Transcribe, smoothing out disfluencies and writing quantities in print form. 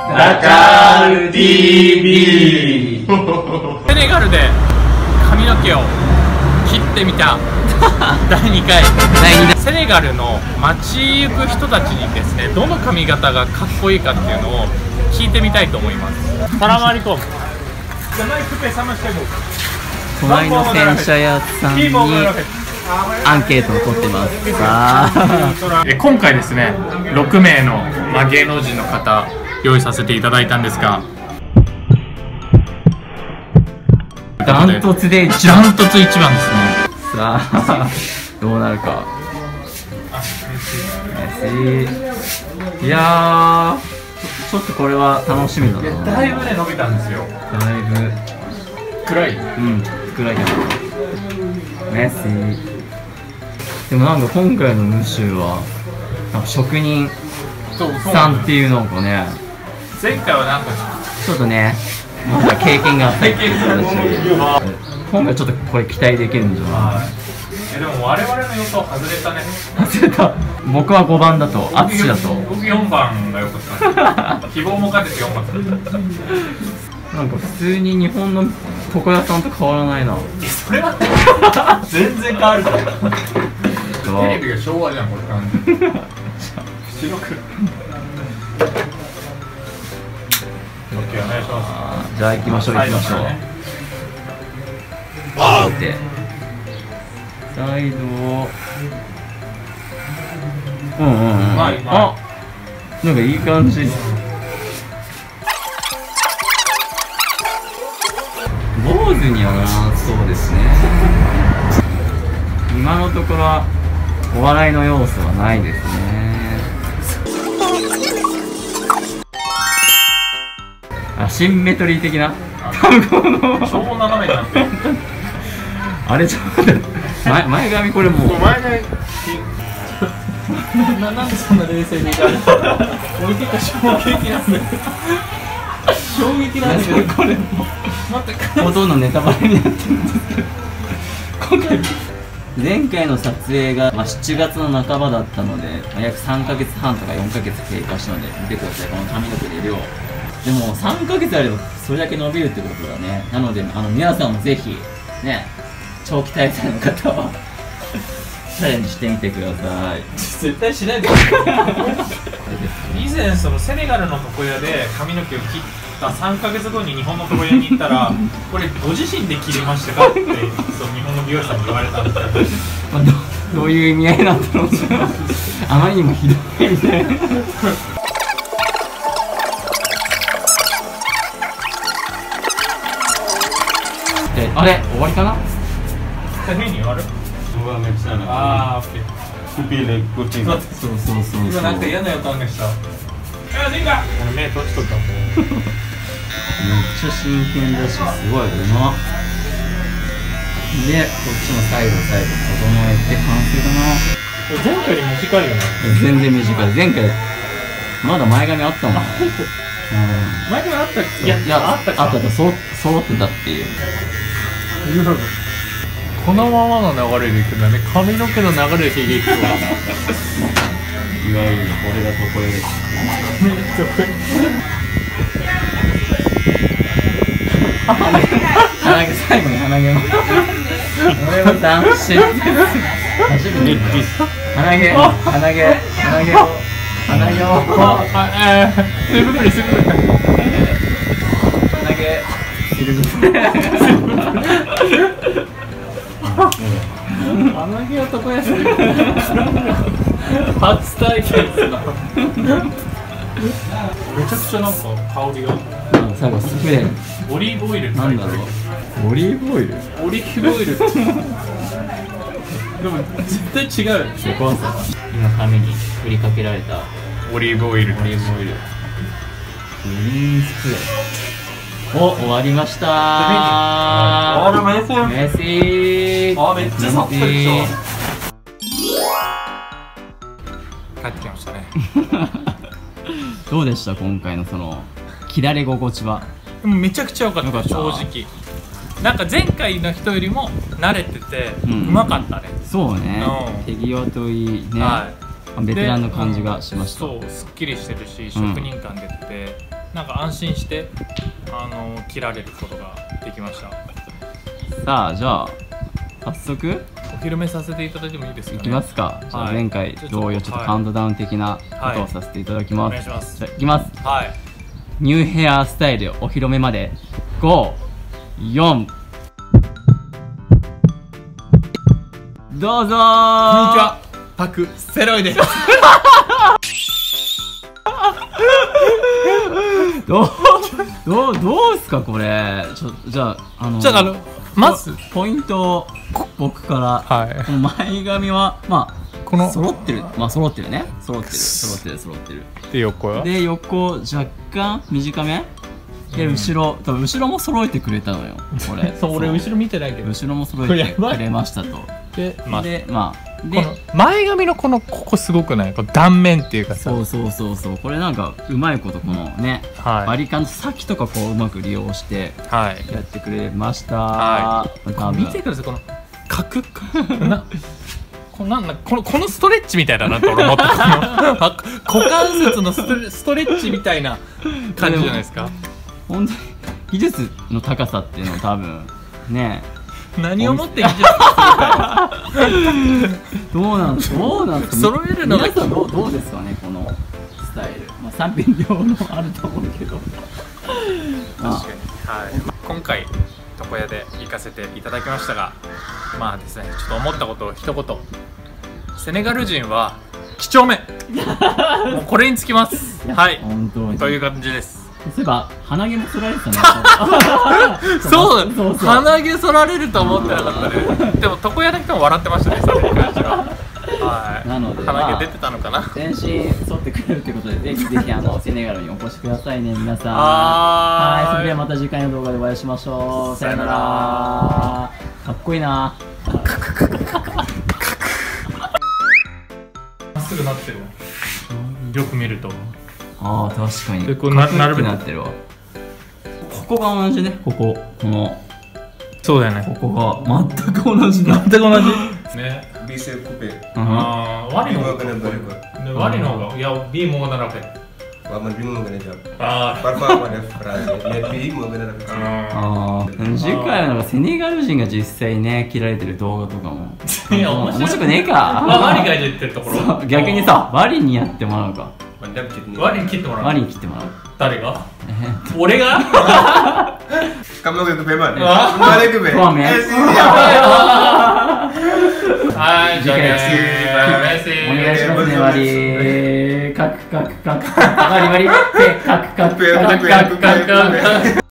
ダカール TV セネガルで髪の毛を切ってみた第2回セネガルの街行く人たちにですね、どの髪型がかっこいいかっていうのを聞いてみたいと思います。サラマリコム。 隣の洗車屋さんにアンケートを取ってます。 今回ですね、6名の、芸能人の方用意させていただいたんですが、 ダントツでダントツ1番ですね。 さあどうなるか。いやー、ちょっとこれは楽しみだな。 だいぶね伸びたんですよ。 だいぶ暗い。 暗いけどメッシー。でもなんか今回のムシュはなんか職人さんっていうのがね、 前回はなんかちょっとね、まだ経験があったりっていう形で、今回ちょっとこれ期待できるんじゃない？ でも我々の予想外れたね。 外れた。僕は5番だと、アツシだと。 僕4番が良かった。希望も兼ねて4番だった。 なんか普通に日本の床屋さんと変わらないな。 それは全然変わるから。テレビが昭和じゃんこれ感じ。白黒。お願いします。 じゃあ行きましょう行きましょう。でサイドをあ、なんかいい感じ。坊主にはなそうですね。今のところはお笑いの要素はないですね。アシンメトリー的な超斜めになってる。 あれちょっと前髪これもう前髪なんでそんな冷静にいられたの？俺結構衝撃なんだよ。衝撃なんだけどこれも待ってほとんどネタバレになってるんですけど、今回前回の撮影が7月の半ばだったので、約3ヶ月半とか4ヶ月経過したので、見てくださいこの髪の毛で量。でも3ヶ月あればそれだけ伸びるってことだね。なので皆さんもぜひね、長期滞在の方はチャレンジしてみてください。 絶対しないでください。以前そのセネガルの床屋で髪の毛を切った3ヶ月後に日本の床屋に行ったらこれご自身で切りましたかってその日本の美容師さんに言われたんですけど、 どういう意味合いなんだろう。あまりにもひどいみたいな。あれ終わりかな？ 変に終わる？あー、オッケー。そう今なんか嫌な予感がした。俺目閉じとったもん。 めっちゃ真剣だし、すごいな。で、こっちのサイド整えて完成だな。 前回より短いよね。 全然短い。前回まだ前髪あったもん。 前髪あったっけ？いやあったか。 揃ってたっていう。 このままの流れでいくんだね。髪の毛の流れでいくわ。 いわゆるこれが床屋です。最後に鼻毛も。俺も斬新。初めて。鼻毛を。 鼻毛男やすい。初体験ですな。めちゃくちゃなんか香りが。 最後スプレー。 オリーブオイル。 なんだろう。オリーブオイル。 オリーブオイル。でも絶対違う。 そこはさ、今髪に振りかけられたオリーブオイル。 グリーンスプレー。終わりましたー。メッシー。 めっちゃさっぱりした。帰ってきましたね。 どうでした今回のその切られ心地は？ めちゃくちゃ良かった。正直なんか前回の人よりも慣れててうまかったね。 そうね、手際といいね、ベテランの感じがしました。 そう、すっきりしてるし職人感出ててなんか安心して切られることができました。 さあじゃあ早速お披露目させていただいてもいいですかね。 いきますか。じゃあ前回同様ちょっとカウントダウン的なことをさせていただきます。 お願いします。 じゃあいきます。 はい。 ニューヘアスタイルお披露目まで5、4どうぞー。 こんにちは、パクセロイです。 どうすかこれ。じゃあじゃあまずポイントを僕から。 はい。 この前髪はまあこの揃ってる。まあ揃ってるね。揃ってる。 で横は。 で横若干短めで後ろ、多分後ろも揃えてくれたのよこれ。 そう、俺後ろ見てないけど。 後ろも揃えてくれましたと。 でまあこの前髪のここすごくない？この断面っていうかさ。 そうこれなんかうまいことこのね、バリカンの先とかこううまく利用してやってくれました。 はい。見てくださいこの角このストレッチみたいだなと俺思った。股関節のストレッチみたいな感じじゃないですか。 本当に技術の高さっていうのを多分ね。 何をもって技術するかどうなんですか揃えるのが皆さんどうですかねこのスタイル。まあ賛否両論あると思うけど確かに。はい。今回床屋で行かせていただきましたが、まあですね、ちょっと思ったことを一言。セネガル人は几帳面。もうこれにつきます。はい。 本当にという感じです。 そういえば鼻毛も剃られてたね。 そう鼻毛剃られると思ってなかったね。でも床屋の人も笑ってましたね、それに関しては。はい。 なので鼻毛出てたのかな。 全身剃ってくれるということで、ぜひセネガルにお越しくださいね皆さん。 はい。 それではまた次回の動画でお会いしましょう。さよなら。かっこいいな。 まっすぐなってる。よく見ると。 ああ確かに。 でこうなるべくなってるわ。ここが同じね。このそうだよね。 ここが全く同じだ。 全く同じ。ね。 Bisa couper. ワリの Dua 方 kena balik. がワリの方がいや B もならべ。 Waman bingung kena jawab. あ Parfa ada frase. Lihat B mau kena dapat. ああ次回はなんかセネガル人が実際ね切られてる動画とかもいや面面白くねえか。 ワリが言ってるところ。 そう逆にさワリにやってもらうか。 Mantap Cid nih. ワリに切ってもらう。 ワリに切ってもらう。 誰が？俺が？ Kamu ke Beman? Wah. Kembali ke Ben. Wah, men. Hai, Jika jaga. siお願いしますねワリ。カクカクカクカクワリワリ。カクカクカクカクカク。